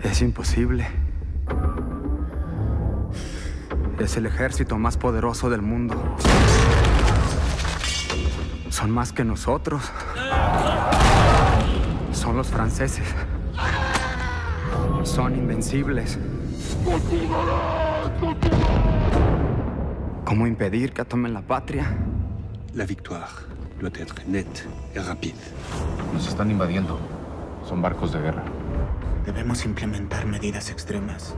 Es imposible. Es el ejército más poderoso del mundo. Son más que nosotros. Son los franceses. Son invencibles. ¿Cómo impedir que tomen la patria? La victoire doit être nette et rapide. Nos están invadiendo. Son barcos de guerra. Debemos implementar medidas extremas.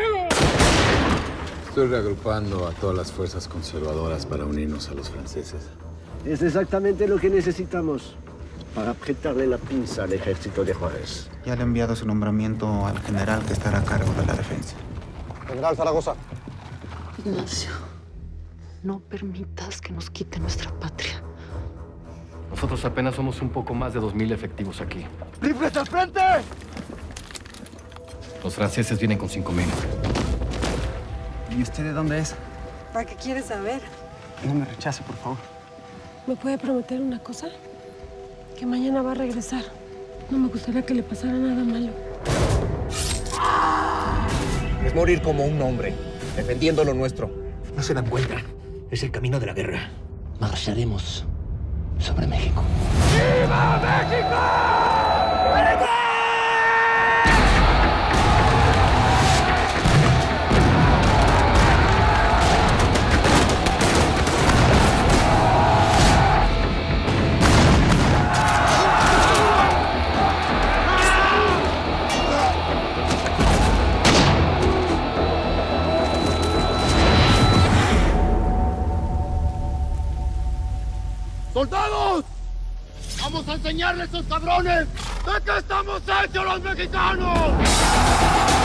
Estoy reagrupando a todas las fuerzas conservadoras para unirnos a los franceses. Es exactamente lo que necesitamos para apretarle la pinza al ejército de Juárez. Ya le he enviado su nombramiento al general que estará a cargo de la defensa. General Zaragoza. Ignacio, no permitas que nos quiten nuestra patria. Nosotros apenas somos un poco más de 2000 efectivos aquí. ¡Rifles al frente! Los franceses vienen con 5000. ¿Y usted de dónde es? ¿Para qué quieres saber? No me rechace, por favor. ¿Me puede prometer una cosa? Que mañana va a regresar. No me gustaría que le pasara nada malo. Es morir como un hombre, defendiendo lo nuestro. No se dan cuenta. Es el camino de la guerra. Marcharemos sobre México. ¡Viva México! ¡Soldados! ¡Vamos a enseñarles a estos cabrones de qué estamos hechos los mexicanos!